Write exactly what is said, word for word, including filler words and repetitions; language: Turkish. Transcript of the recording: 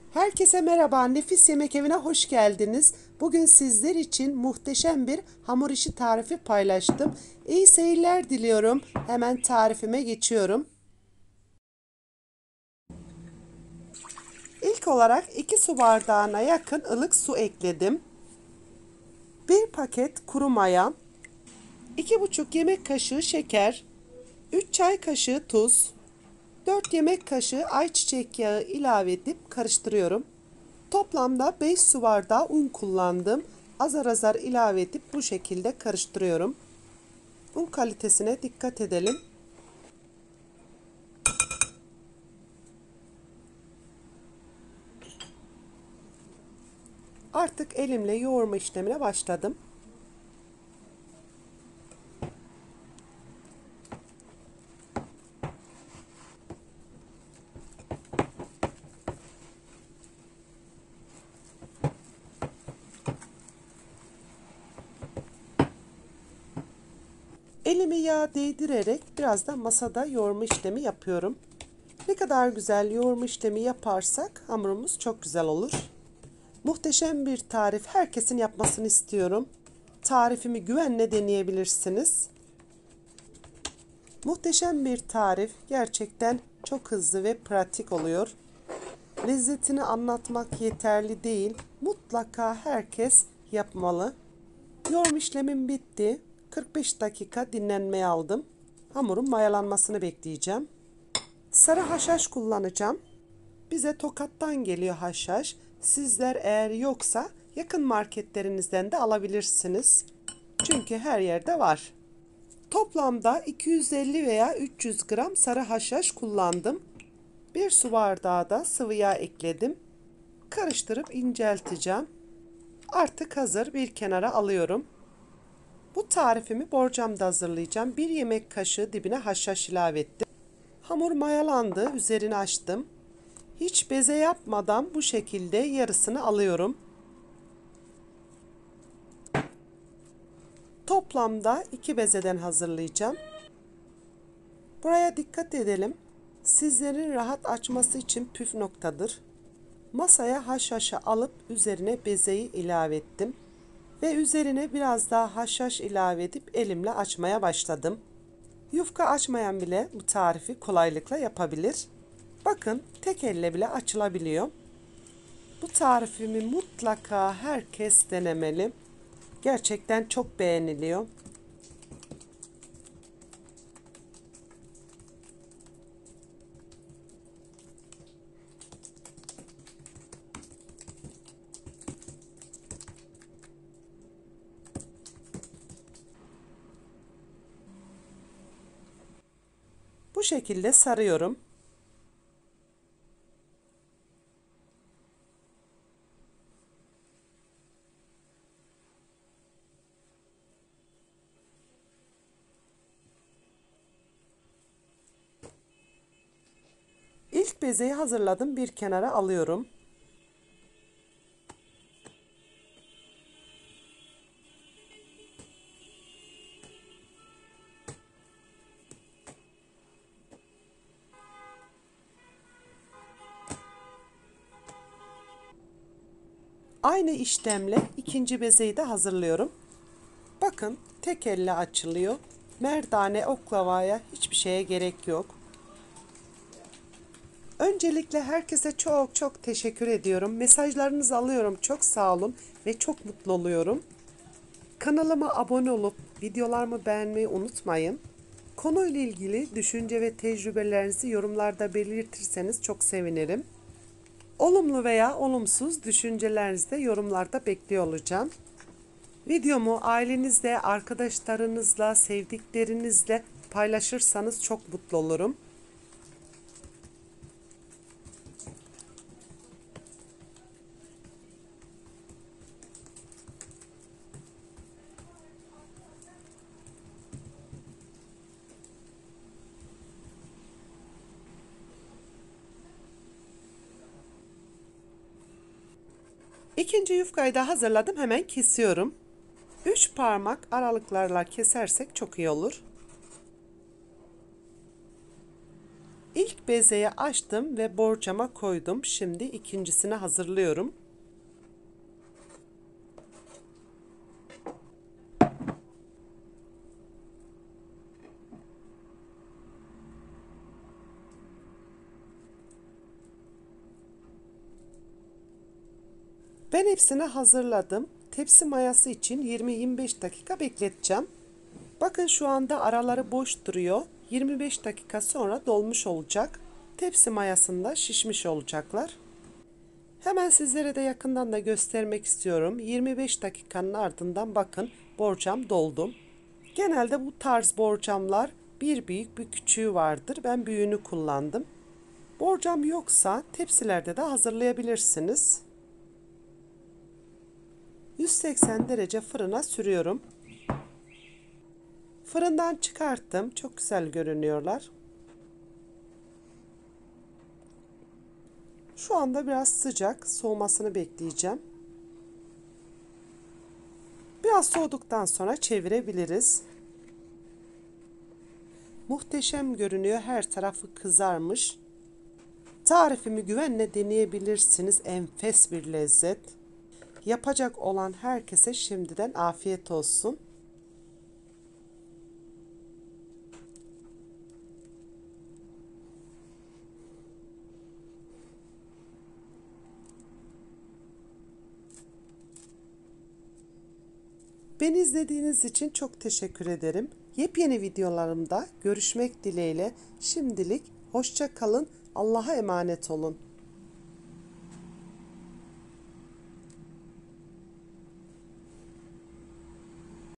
Herkese merhaba, Nefis Yemek Evi'ne hoş geldiniz. Bugün sizler için muhteşem bir hamur işi tarifi paylaştım. İyi seyirler diliyorum. Hemen tarifime geçiyorum. İlk olarak iki su bardağına yakın ılık su ekledim. bir paket kuru maya, iki buçuk yemek kaşığı şeker, üç çay kaşığı tuz, dört yemek kaşığı ayçiçek yağı ilave edip karıştırıyorum. Toplamda beş su bardağı un kullandım. Azar azar ilave edip bu şekilde karıştırıyorum. Un kalitesine dikkat edelim. Artık elimle yoğurma işlemine başladım. Elimi yağa değdirerek biraz da masada yoğurma işlemi yapıyorum. Ne kadar güzel yoğurma işlemi yaparsak hamurumuz çok güzel olur. Muhteşem bir tarif, herkesin yapmasını istiyorum. Tarifimi güvenle deneyebilirsiniz. Muhteşem bir tarif, gerçekten çok hızlı ve pratik oluyor. Lezzetini anlatmak yeterli değil. Mutlaka herkes yapmalı. Yoğurma işlemim bitti. kırk beş dakika dinlenmeye aldım. Hamurun mayalanmasını bekleyeceğim. Sarı haşhaş kullanacağım. Bize Tokat'tan geliyor haşhaş. Sizler eğer yoksa yakın marketlerinizden de alabilirsiniz. Çünkü her yerde var. Toplamda iki yüz elli veya üç yüz gram sarı haşhaş kullandım. bir su bardağı da sıvı yağ ekledim. Karıştırıp incelteceğim. Artık hazır, bir kenara alıyorum. Bu tarifimi borcamda hazırlayacağım. bir yemek kaşığı dibine haşhaş ilave ettim. Hamur mayalandı, üzerini açtım. Hiç beze yapmadan bu şekilde yarısını alıyorum. Toplamda iki bezeden hazırlayacağım. Buraya dikkat edelim. Sizlerin rahat açması için püf noktadır. Masaya haşhaşı alıp üzerine bezeyi ilave ettim. Ve üzerine biraz daha haşhaş ilave edip elimle açmaya başladım. Yufka açmayan bile bu tarifi kolaylıkla yapabilir. Bakın, tek elle bile açılabiliyor. Bu tarifimi mutlaka herkes denemeli. Gerçekten çok beğeniliyor. Bu şekilde sarıyorum. İlk bezeyi hazırladım, bir kenara alıyorum. Aynı işlemle ikinci bezeyi de hazırlıyorum. Bakın, tek elle açılıyor. Merdane, oklavaya hiçbir şeye gerek yok. Öncelikle herkese çok çok teşekkür ediyorum. Mesajlarınızı alıyorum. Çok sağ olun ve çok mutlu oluyorum. Kanalıma abone olup videolarımı beğenmeyi unutmayın. Konuyla ilgili düşünce ve tecrübelerinizi yorumlarda belirtirseniz çok sevinirim. Olumlu veya olumsuz düşüncelerinizi de yorumlarda bekliyor olacağım. Videomu ailenizle, arkadaşlarınızla, sevdiklerinizle paylaşırsanız çok mutlu olurum. İkinci yufkayı da hazırladım. Hemen kesiyorum. üç parmak aralıklarla kesersek çok iyi olur. İlk bezeyi açtım ve borcama koydum. Şimdi ikincisini hazırlıyorum. Ben hepsini hazırladım. Tepsi mayası için yirmi yirmi beş dakika bekleteceğim. Bakın şu anda araları boş duruyor. yirmi beş dakika sonra dolmuş olacak. Tepsi mayasında şişmiş olacaklar. Hemen sizlere de yakından da göstermek istiyorum. yirmi beş dakikanın ardından bakın borcam doldu. Genelde bu tarz borcamlar bir büyük bir küçüğü vardır. Ben büyüğünü kullandım. Borcam yoksa tepsilerde de hazırlayabilirsiniz. yüz seksen derece fırına sürüyorum. Fırından çıkarttım. Çok güzel görünüyorlar. Şu anda biraz sıcak. Soğumasını bekleyeceğim. Biraz soğuduktan sonra çevirebiliriz. Muhteşem görünüyor. Her tarafı kızarmış. Tarifimi güvenle deneyebilirsiniz. Enfes bir lezzet. Yapacak olan herkese şimdiden afiyet olsun. Beni izlediğiniz için çok teşekkür ederim. Yepyeni videolarımda görüşmek dileğiyle şimdilik hoşça kalın. Allah'a emanet olun.